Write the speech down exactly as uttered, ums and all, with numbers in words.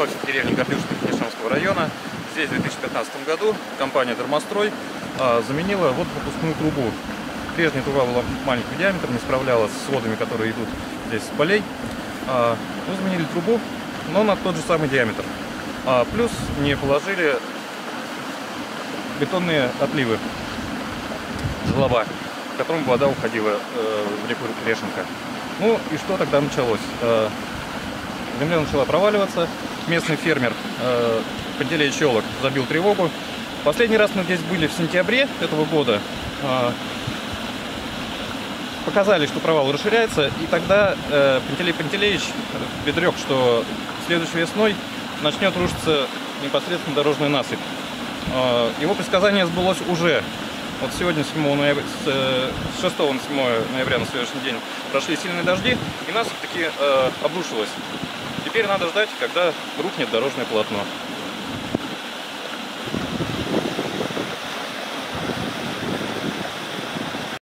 нахожусь в деревне Гордюшина Книшанского района. Здесь в две тысячи пятнадцатом году компания «Термострой» заменила водопропускную трубу. Прежняя труба была маленького диаметра, не справлялась с водами, которые идут здесь с полей. Мы заменили трубу, но на тот же самый диаметр. Плюс не положили бетонные отливы, желоба, в котором вода уходила в реку Решенка. Ну и что тогда началось? Земля начала проваливаться. Местный фермер Пантелей Щелок забил тревогу. Последний раз мы здесь были в сентябре этого года. Показали, что провал расширяется, и тогда Пантелей Пантелеич предрек, что следующей весной начнет рушиться непосредственно дорожная насыпь. Его предсказание сбылось уже. Вот сегодня, седьмого ноября, с шестого на седьмое ноября на сегодняшний день прошли сильные дожди, и насыпь таки э, обрушилась. Теперь надо ждать, когда рухнет дорожное полотно.